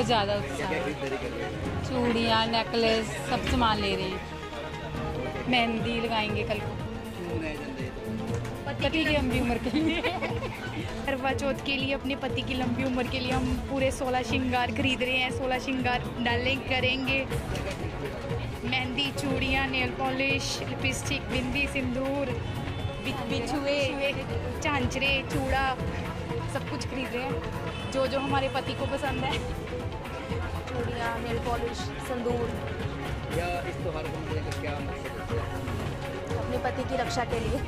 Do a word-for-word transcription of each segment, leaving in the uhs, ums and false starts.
बहुत ज़्यादा उत्साह। चूड़ियाँ, नेकलेस, सब सामान ले रहे हैं। मेहंदी लगाएंगे कल को पति की लंबी उम्र के लिए। करवा चौथ के लिए अपने पति की लंबी उम्र के लिए हम पूरे सोलह श्रृंगार खरीद रहे हैं। सोलह श्रृंगार डालें करेंगे, मेहंदी, चूड़ियाँ, nail polish, lipstick, bindi, sindoor, बिछुए, झांझरे, चूड़ा, सब कुछ खरीद रहे हैं जो जो हमारे पति को पसंद है। चूड़ियाँ, नेल पॉलिश, सिंदूर। या इस त्योहार को लेकर क्या मकसद है? अपने पति की रक्षा के लिए।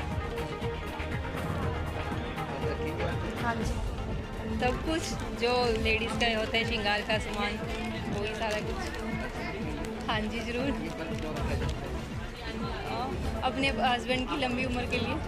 हाँ जी, सब कुछ जो लेडीज़ का होता है, श्रृंगार का सामान, वही सारा कुछ। हाँ जी ज़रूर। अपने हस्बैंड की लंबी उम्र के लिए